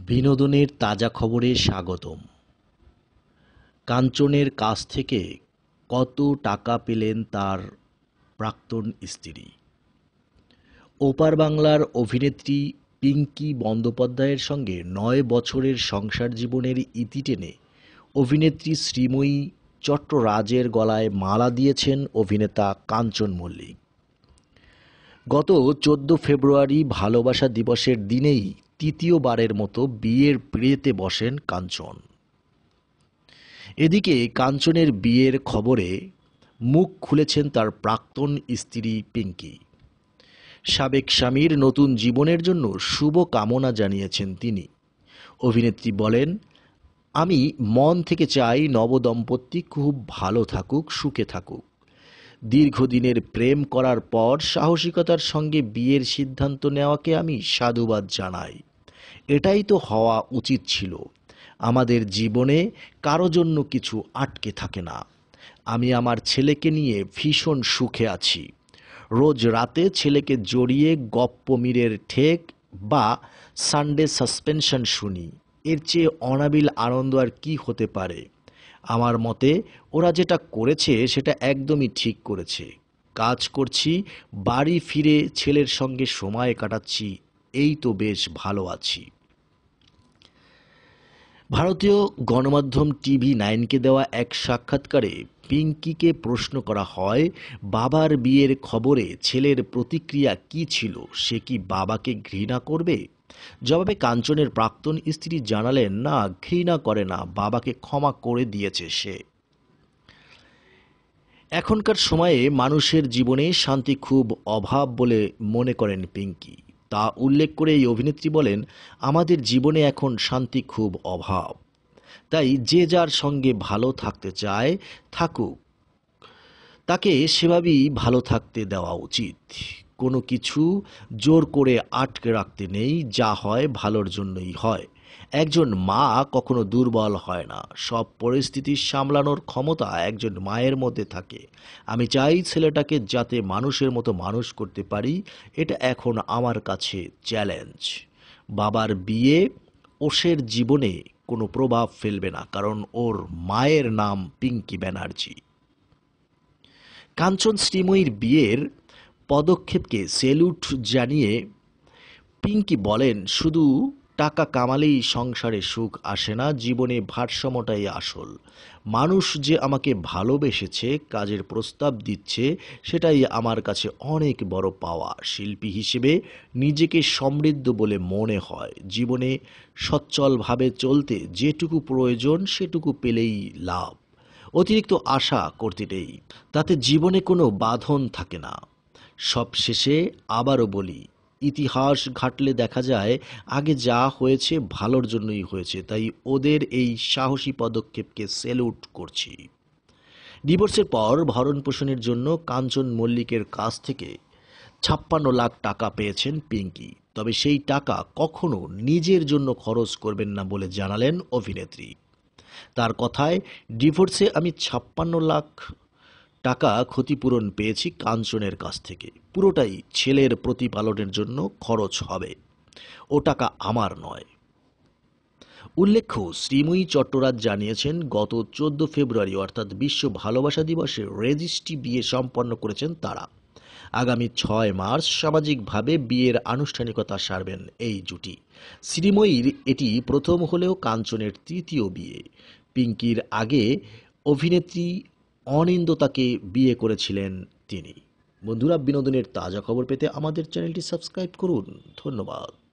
বিনোদনের তাজা খবরে স্বাগতম। কাঞ্চনের কাছ থেকে কত টাকা পেলেন তার প্রাক্তন স্ত্রী? ওপার বাংলার অভিনেত্রী পিঙ্কি বন্দ্যোপাধ্যায়ের সঙ্গে ৯ বছরের সংসার জীবনের ইতি টেনে অভিনেত্রী শ্রীময়ী চট্টরাজের গলায় মালা দিয়েছেন অভিনেতা কাঞ্চন মল্লিক। গত ১৪ ফেব্রুয়ারি ভালোবাসা দিবসের দিনেই তৃতীয়বারের মতো বিয়ের পিঁড়িতে বসেন কাঞ্চন। এদিকে কাঞ্চনের বিয়ের খবরে মুখ খুলেছেন তার প্রাক্তন স্ত্রী পিঙ্কি। সাবেক স্বামীর নতুন জীবনের জন্য শুভ কামনা জানিয়েছেন তিনি। অভিনেত্রী বলেন, আমি মন থেকে চাই নবদম্পতি খুব ভালো থাকুক, সুখে থাকুক। দীর্ঘদিনের প্রেম করার পর সাহসিকতার সঙ্গে বিয়ের সিদ্ধান্ত নেওয়াকে আমি সাধুবাদ জানাই। এটাই তো হওয়া উচিত ছিল। আমাদের জীবনে কারো জন্য কিছু আটকে থাকে না। আমি আমার ছেলেকে নিয়ে ভীষণ সুখে আছি। রোজ রাতে ছেলেকে জড়িয়ে গপ্পমীরের ঠেক বা সানডে সাসপেনশন শুনি। এর চেয়ে অনাবিল আনন্দ আর কি হতে পারে? আমার মতে ওরা যেটা করেছে সেটা একদমই ঠিক করেছে। কাজ করছি, বাড়ি ফিরে ছেলের সঙ্গে সময় কাটাচ্ছি, এই তো বেশ ভালো আছি। ভারতীয় গণমাধ্যম TV9কে দেওয়া এক সাক্ষাৎকারে পিঙ্কিকে প্রশ্ন করা হয়, বাবার বিয়ের খবরে ছেলের প্রতিক্রিয়া কী ছিল? সে কি বাবাকে ঘৃণা করবে? জবাবে কাঞ্চনের প্রাক্তন স্ত্রী জানালেন, না, ঘৃণা করে না, বাবাকে ক্ষমা করে দিয়েছে সে। এখনকার সময়ে মানুষের জীবনে শান্তি খুব অভাব বলে মনে করেন পিঙ্কি। তা উল্লেখ করে এই অভিনেত্রী বলেন, আমাদের জীবনে এখন শান্তি খুব অভাব। তাই যে যার সঙ্গে ভালো থাকতে চায় থাকুক, তাকে সেভাবেই ভালো থাকতে দেওয়া উচিত। কোনো কিছু জোর করে আটকে রাখতে নেই, যা হয় ভালোর জন্যই হয়। একজন মা কখনো দুর্বল হয় না। সব পরিস্থিতি সামলানোর ক্ষমতা একজন মায়ের মধ্যে থাকে। আমি চাই ছেলেটাকে যাতে মানুষের মতো মানুষ করতে পারি, এটা এখন আমার কাছে চ্যালেঞ্জ। বাবার বিয়ে ওসের জীবনে কোনো প্রভাব ফেলবে না, কারণ ওর মায়ের নাম পিঙ্কি ব্যানার্জি। কাঞ্চন শ্রীময়ীর বিয়ের পদক্ষেপকে সেলুট জানিয়ে পিঙ্কি বলেন, শুধু টাকা কামালেই সংসারে সুখ আসে না, জীবনে ভারসাম্যটাই আসল। মানুষ যে আমাকে ভালোবেসেছে, কাজের প্রস্তাব দিচ্ছে, সেটাই আমার কাছে অনেক বড় পাওয়া। শিল্পী হিসেবে নিজেকে সমৃদ্ধ বলে মনে হয়। জীবনে সচ্ছলভাবে চলতে যেটুকু প্রয়োজন সেটুকু পেলেই লাভ। অতিরিক্ত আশা করতে নেই, তাতে জীবনে কোনো বাঁধন থাকে না। সবশেষে আবারও বলি, ইতিহাস ঘাটলে দেখা যায় আগে যা হয়েছে ভালোর জন্যই হয়েছে। তাই ওদের এই সাহসী পদক্ষেপকে স্যালুট করছি। ডিভোর্সের পর ভরণ পোষণের জন্য কাঞ্চন মল্লিকের কাছ থেকে ৫৬ লাখ টাকা পেয়েছেন পিঙ্কি। তবে সেই টাকা কখনো নিজের জন্য খরচ করবেন না বলে জানালেন অভিনেত্রী। তার কথায়, ডিভোর্সে আমি ৫৬ লাখ টাকা ক্ষতিপূরণ পেয়েছি কাঞ্চনের কাছ থেকে। পুরোটাই ছেলের প্রতিপালনের জন্য খরচ হবে। ও টাকা আমার নয়। উল্লেখ্য, শ্রীময়ী চট্টরাজ জানিয়েছেন, গত ১৪ ফেব্রুয়ারি অর্থাৎ বিশ্ব ভালোবাসা দিবসে রেজিস্ট্রি বিয়ে সম্পন্ন করেছেন তারা। আগামী ৬ মার্চ সামাজিকভাবে বিয়ের আনুষ্ঠানিকতা সারবেন এই জুটি। শ্রীময়ীর এটি প্রথম হলেও কাঞ্চনের তৃতীয় বিয়ে। পিঙ্কির আগে অভিনেত্রী অনিন্দিতাকে বিয়ে করেছিলেন তিনি। বন্ধুরা, বিনোদনের তাজা খবর পেতে আমাদের চ্যানেলটি সাবস্ক্রাইব করুন। ধন্যবাদ।